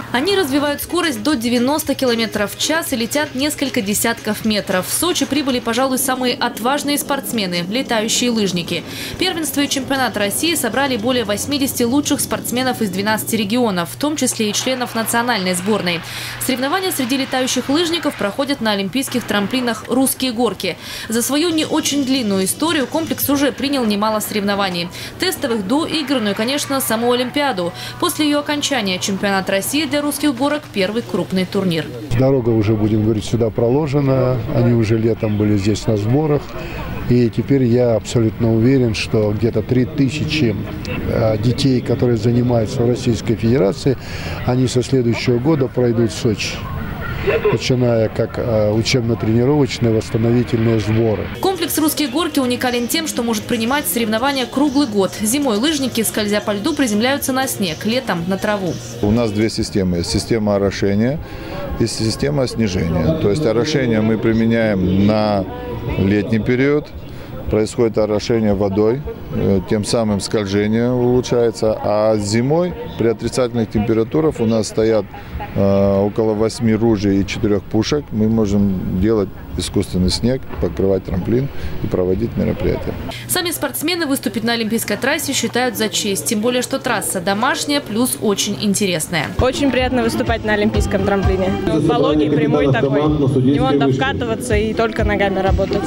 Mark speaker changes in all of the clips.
Speaker 1: Они развивают скорость до 90 км в час и летят несколько десятков метров. В Сочи прибыли, пожалуй, самые отважные спортсмены – летающие лыжники. Первенство и чемпионат России собрали более 80 лучших спортсменов из 12 регионов, в том числе и членов национальной сборной. Соревнования среди летающих лыжников проходят на олимпийских трамплинах «Русские горки». За свою не очень длинную историю комплекс уже принял немало соревнований. Тестовых, доигранную, конечно, саму Олимпиаду. После ее окончания чемпионат России для русских горок – первый крупный турнир.
Speaker 2: Дорога уже, будем говорить, сюда проложена. Они уже летом были здесь на сборах. И теперь я абсолютно уверен, что где-то 3000 детей, которые занимаются в Российской Федерации, они со следующего года пройдут в Сочи, начиная как учебно-тренировочные восстановительные сборы.
Speaker 1: Комплекс «Русские горки» уникален тем, что может принимать соревнования круглый год. Зимой лыжники, скользя по льду, приземляются на снег, летом – на траву.
Speaker 3: У нас две системы. Система орошения и система снижения. То есть орошение мы применяем на летний период. Происходит орошение водой, тем самым скольжение улучшается. А зимой при отрицательных температурах у нас стоят около 8 ружей и 4 пушек. Мы можем делать искусственный снег, покрывать трамплин и проводить мероприятия.
Speaker 1: Сами спортсмены выступить на олимпийской трассе считают за честь. Тем более, что трасса домашняя, плюс очень интересная.
Speaker 4: Очень приятно выступать на олимпийском трамплине. Пологий, прямой такой. Не надо вкатываться и только ногами работать.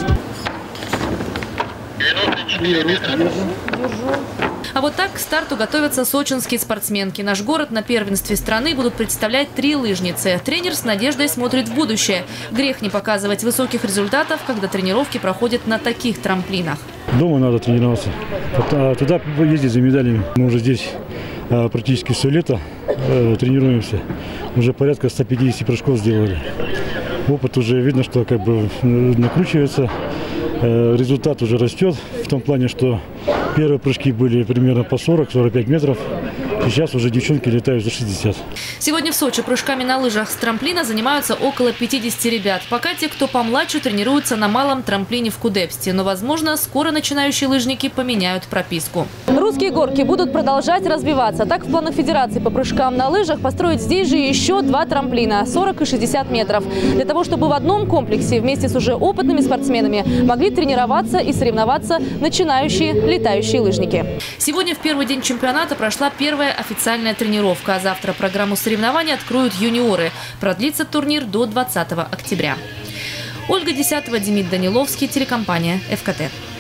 Speaker 1: А вот так к старту готовятся сочинские спортсменки. Наш город на первенстве страны будут представлять 3 лыжницы. Тренер с надеждой смотрит в будущее. Грех не показывать высоких результатов, когда тренировки проходят на таких трамплинах.
Speaker 5: Дома надо тренироваться. Туда ездить за медалями. Мы уже здесь практически все лето тренируемся. Уже порядка 150 прыжков сделали. Опыт уже видно, что как бы накручивается. Результат уже растет в том плане, что первые прыжки были примерно по 40-45 метров. Сейчас уже девчонки летают за 60.
Speaker 1: Сегодня в Сочи прыжками на лыжах с трамплина занимаются около 50 ребят. Пока те, кто помладше, тренируются на малом трамплине в Кудепсте. Но, возможно, скоро начинающие лыжники поменяют прописку. Русские горки будут продолжать развиваться. Так, в планах Федерации по прыжкам на лыжах построить здесь же еще 2 трамплина – 40 и 60 метров. Для того, чтобы в одном комплексе вместе с уже опытными спортсменами могли тренироваться и соревноваться начинающие летающие лыжники. Сегодня в первый день чемпионата прошла первая официальная тренировка. А завтра программу соревнований откроют юниоры. Продлится турнир до 20 октября. Ольга Десятова, Демид Даниловский, телекомпания ФКТ.